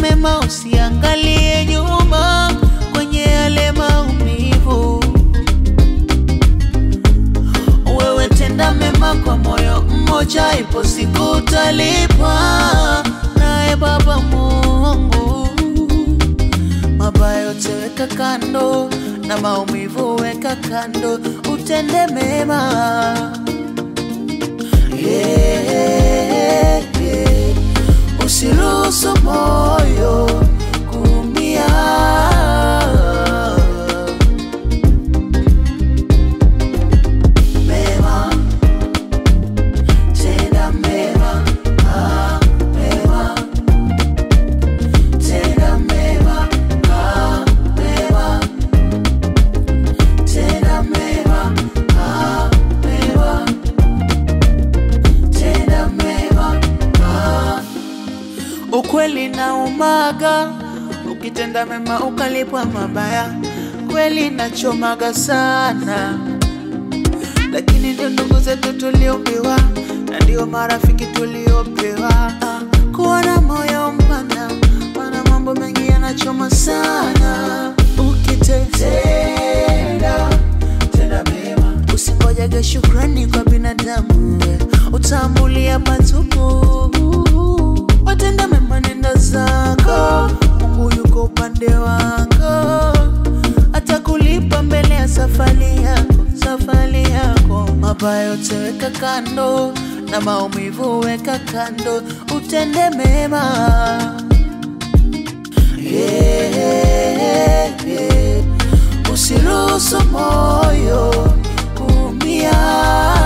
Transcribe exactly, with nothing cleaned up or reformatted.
mema, usiangalie nyuma kwenye yale maumivu. Wewe tenda mema kwa moyo mmoja, ipo siku utalipwa naye Baba Mungu. Mabaya yote weka kando na maumivu weka kando, utende mema. Yeah, yeah. Usiruhusu moyo kuumia. Mema, tenda mema, ah, mema. Tenda mema, ah, mema. Tenda mema, ah, mema. Tenda mema, ah. Ukweli na umaga, ukitenda mema ukalipwa mabaya, kweli nachomaga sana. Lakini ndio ndugu zetu tuliopewa, na ndio marafiki tuliopewa. Kuwa na moyo mpana, maana mambo mengi yanachoma sana. Ukitenda tenda mema, usingojege shukrani kwa binadamu, utambulia patupu. Watenda mema nenda zako, Mungu yuko upande wako, atakulipa mbele ya safari yako, safari yako. Mabaya yote weka kando na maumivu weka kando, utende mema. Yeah, yeah. Usiruhusu moyo kuumia.